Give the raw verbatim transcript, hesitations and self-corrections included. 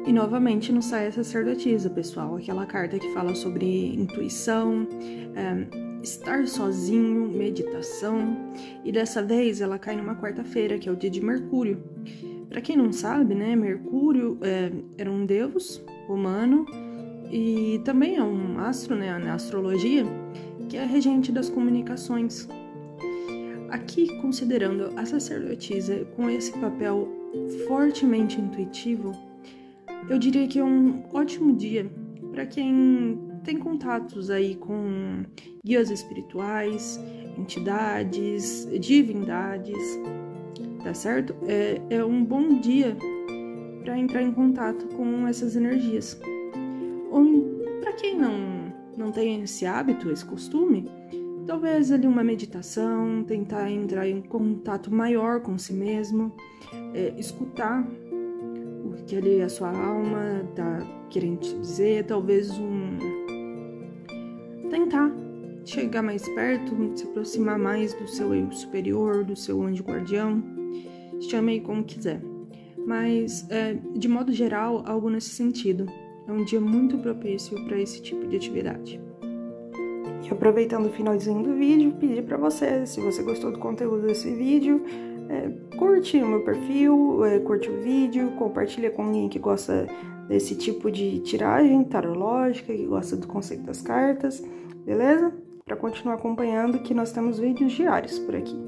E novamente nos sai a sacerdotisa, pessoal, aquela carta que fala sobre intuição, é, estar sozinho, meditação, e dessa vez ela cai numa quarta-feira, que é o dia de Mercúrio. Para quem não sabe, né, Mercúrio é, era um deus romano e também é um astro, né, na astrologia, que é regente das comunicações. Aqui, considerando a sacerdotisa com esse papel fortemente intuitivo, eu diria que é um ótimo dia para quem tem contatos aí com guias espirituais, entidades, divindades, tá certo? É, é um bom dia para entrar em contato com essas energias. Ou para quem não, não tem esse hábito, esse costume, talvez ali uma meditação, tentar entrar em contato maior com si mesmo, é, escutar o que ali a sua alma tá querendo te dizer, talvez um tentar chegar mais perto, se aproximar mais do seu eu superior, do seu anjo guardião, chame aí como quiser. Mas, é, de modo geral, algo nesse sentido. É um dia muito propício para esse tipo de atividade. E aproveitando o finalzinho do vídeo, pedir para você, se você gostou do conteúdo desse vídeo, é, curte o meu perfil, é, curte o vídeo, compartilha com alguém que gosta desse tipo de tiragem tarológica, que gosta do conceito das cartas, beleza? Para continuar acompanhando, que nós temos vídeos diários por aqui.